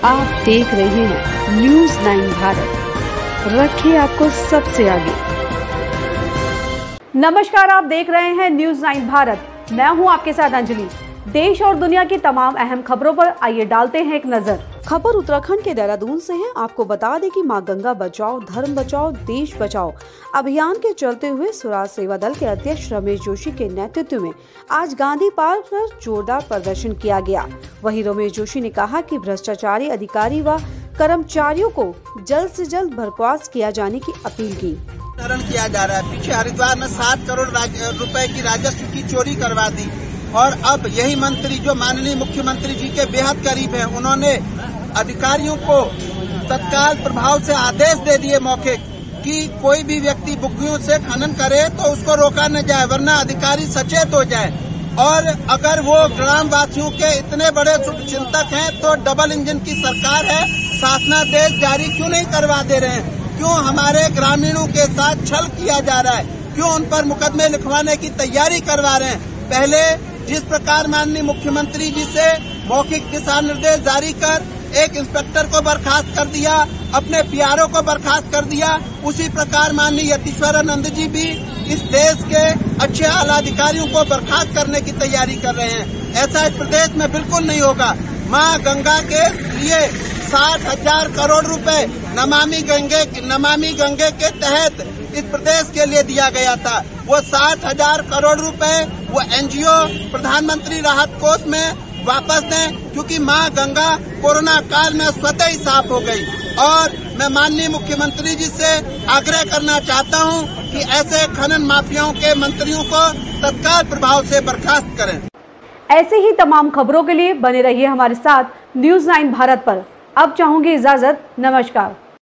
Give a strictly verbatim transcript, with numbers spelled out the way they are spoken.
आप देख रहे हैं न्यूज नाइन भारत, रखिए आपको सबसे आगे। नमस्कार, आप देख रहे हैं न्यूज नाइन भारत। मैं हूं आपके साथ अंजलि। देश और दुनिया की तमाम अहम खबरों पर आइए डालते हैं एक नजर। खबर उत्तराखंड के देहरादून से है। आपको बता दें कि मां गंगा बचाओ, धर्म बचाओ, देश बचाओ अभियान के चलते हुए स्वराज सेवा दल के अध्यक्ष रमेश जोशी के नेतृत्व में आज गांधी पार्क पर जोरदार प्रदर्शन किया गया। वहीं रमेश जोशी ने कहा कि भ्रष्टाचारी अधिकारी व कर्मचारियों को जल्द से जल्द बर्खास्त किया जाने की अपील की। किया जा रहा है। पीछे हरिद्वार में सात करोड़ रुपए की राजस्व की चोरी करवा दी और अब यही मंत्री जो माननीय मुख्यमंत्री जी के बेहद करीब हैं, उन्होंने अधिकारियों को तत्काल प्रभाव से आदेश दे दिए मौके कि कोई भी व्यक्ति बुग्गियों से खनन करे तो उसको रोका न जाए, वरना अधिकारी सचेत हो जाए। और अगर वो ग्राम वासियों के इतने बड़े चिंतक हैं तो डबल इंजन की सरकार है, शासनादेश जारी क्यों नहीं करवा दे रहे हैं? क्यों हमारे ग्रामीणों के साथ छल किया जा रहा है? क्यों उन पर मुकदमे लिखवाने की तैयारी करवा रहे हैं? पहले जिस प्रकार माननीय मुख्यमंत्री जी से मौखिक दिशा निर्देश जारी कर एक इंस्पेक्टर को बर्खास्त कर दिया, अपने पीआरओ को बर्खास्त कर दिया, उसी प्रकार माननीय यतीश्वरानंद जी भी इस देश के अच्छे आला अधिकारियों को बर्खास्त करने की तैयारी कर रहे हैं। ऐसा इस प्रदेश में बिल्कुल नहीं होगा। मां गंगा के लिए साठ हजार करोड़ रुपए नमामि गंगे नमामि गंगे के तहत इस प्रदेश के लिए दिया गया था। वो साठ हजार करोड़ रुपए वो एनजीओ प्रधानमंत्री राहत कोष में वापस दें, क्योंकि मां गंगा कोरोना काल में स्वतः ही साफ हो गई। और मैं माननीय मुख्यमंत्री जी से आग्रह करना चाहता हूं कि ऐसे खनन माफियाओं के मंत्रियों को तत्काल प्रभाव से बर्खास्त करें। ऐसे ही तमाम खबरों के लिए बने रहिए हमारे साथ न्यूज नाइन भारत पर। अब चाहूंगी इजाजत। नमस्कार।